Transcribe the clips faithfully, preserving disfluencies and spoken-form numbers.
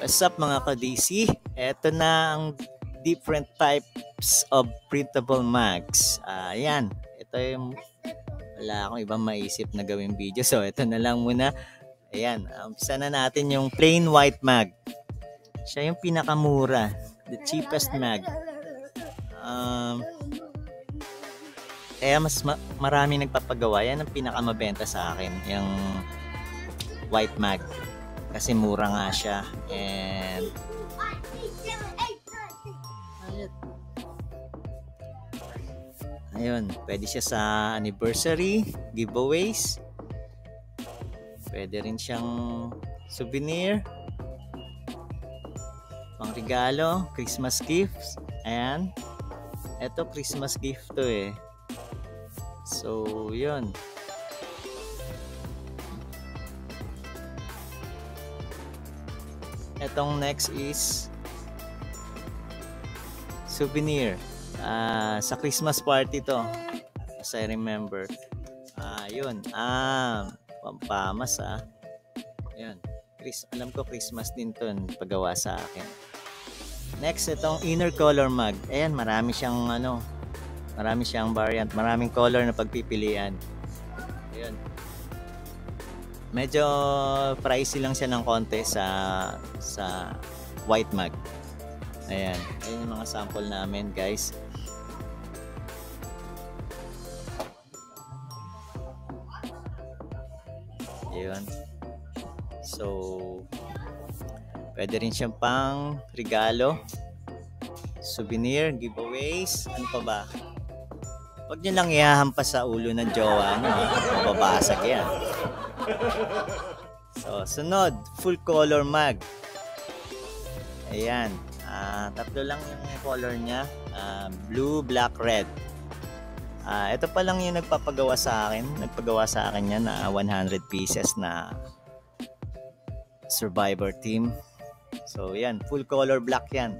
What's up mga ka-D C? Ito na ang different types of printable mags. Ayan, ito yung wala akong ibang maisip na gawing video. So ito na lang muna. Ayan, umpisa na natin yung plain white mag. Siya yung pinakamura, the cheapest mag. Um, kaya mas ma- marami nagpapagawa. Yan ang pinakamabenta sa akin, yung white mag. Kasi mura nga siya. And ayun, pwede siya sa anniversary, giveaways. Pwede rin siyang souvenir, pang regalo, Christmas gifts. Ayan. Ito Christmas gift to eh. So, yun. Etong next is souvenir. Uh, sa Christmas party to. As I remember. Ah, uh, yun. Ah, pampamas ah. Yun. Chris, alam ko Christmas din to, paggawa sa akin. Next, itong inner color mug. Ayan, marami siyang ano, marami siyang variant, maraming color na pagpipilian. Ayun. Medyo pricey lang siya ng konti sa sa white mug. Ayan, ayun yung mga sample namin, guys. Ayun. So, pwede rin siyang pang regalo, souvenir, giveaways, ano pa ba? Huwag nyo lang ihahampas sa ulo ng jowa nyo, mababasag yan. So, sunod, full color mug. Ayan, uh, tatlo lang yung color niya, uh, blue, black, red. Uh, ito pa lang yung nagpapagawa sa akin, nagpagawa sa akin yan na one hundred pieces na Survivor team. So, yan, full color black yan.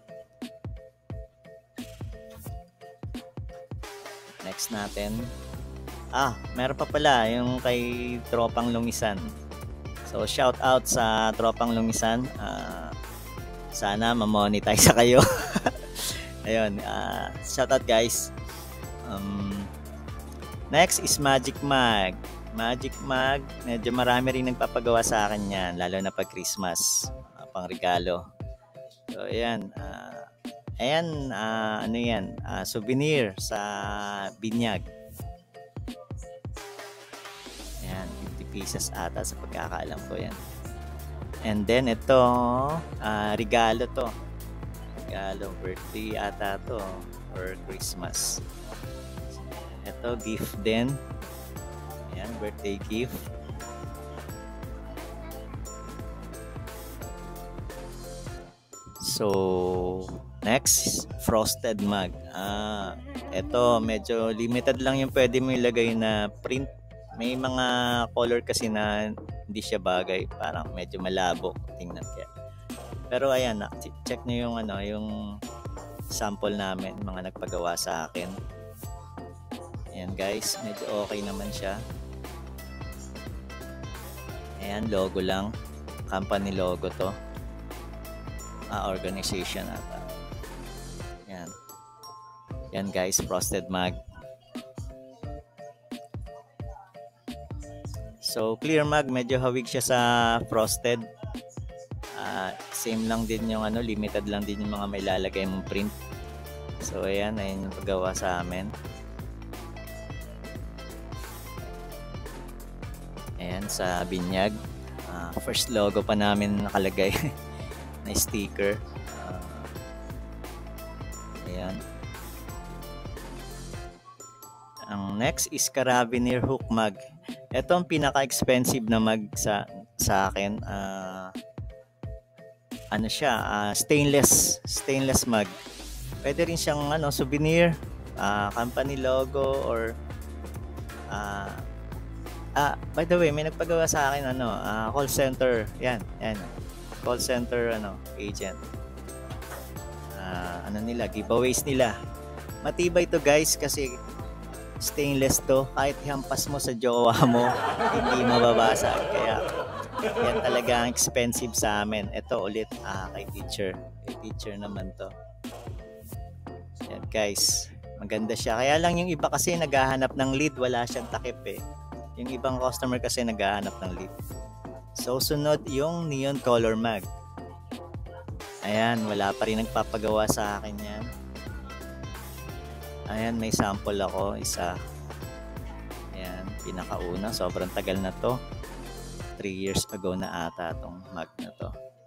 Next natin. Ah, meron pa pala yung kay Tropang Lungisan. So, shout out sa Tropang Lungisan. Uh, sana ma-monetize kayo. Ayun, uh, shout out guys. Um, next is Magic Mag. Magic Mag, medyo marami rin nagpapagawa sa akin yan, lalo na pag Christmas, uh, pang regalo. So, ayan. Uh, ayan, uh, ano yan? Uh, souvenir sa binyag. Ayan, fifty pieces ata sa pagkakaalam ko yan. And then, ito, uh, regalo to. Regalo, birthday ata to, or Christmas. Ito, gift din. Ayan, birthday gift. So, next, frosted mug. Ah, ito, medyo limited lang yung pwede mo ilagay na print. May mga color kasi na hindi siya bagay. Parang medyo malabo. Tingnan kaya. Pero ayan, check nyo yung, ano, yung sample namin, mga nagpagawa sa akin. Ayan guys, medyo okay naman siya. Ayan, logo lang. Company logo to. Ah, organization ata. Ayan. Ayan guys, frosted mug. So, clear mug, medyo hawig siya sa frosted. Uh, same lang din yung ano, limited lang din yung mga may lalagay mong print. So, ayan, ayan yung paggawa sa amin. Ayan, sa binyag. Uh, first logo pa namin nakalagay na sticker. Uh, ayan. Ang next is Carabiner hook mug. Ito ang pinaka-expensive na mug sa, sa akin. Uh, ano siya? Uh, stainless. Stainless mug. Pwede rin siyang ano, souvenir, uh, company logo, or uh, ah, by the way, may nagpagawa sa akin ano, uh, call center. Yan, yan. Call center ano, agent. Uh, ano nila, giveaways nila. Matibay to guys kasi stainless to. Kahit hampas mo sa jowa mo, hindi mababasag. Kaya Yan talaga ang expensive sa amin. Ito ulit, ah, kay teacher. Kay teacher naman to. Yan guys, maganda siya. Kaya lang yung iba kasi naghahanap ng lead, wala siyang takip eh. Yung ibang customer kasi naghahanap ng lead. So sunod yung neon color mag. Ayan, wala pa rin nagpapagawa sa akin yan. Ayan, may sample ako, isa. Ayan, pinakauna, sobrang tagal na to. three years ago na ata tong mag na to.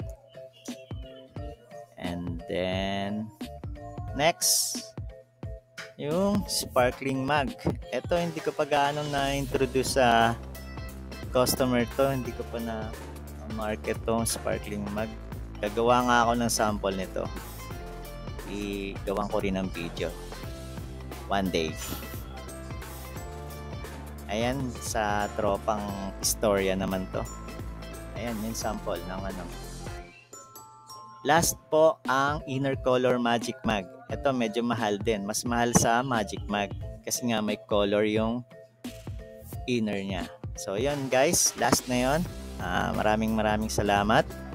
And then next, yung sparkling mag. Ito hindi ko pa gaano na-introduce sa customer to, hindi ko pa na market tong sparkling mag. Gagawa nga ako ng sample nito. Igawang ko rin ng video one day. Ayan, sa tropang istorya naman to. Ayan, yung sample ng ano. Last po ang inner color magic mag. Ito medyo mahal din, mas mahal sa magic mag kasi nga may color yung inner niya. So yun guys, last na yun. Uh, maraming maraming salamat.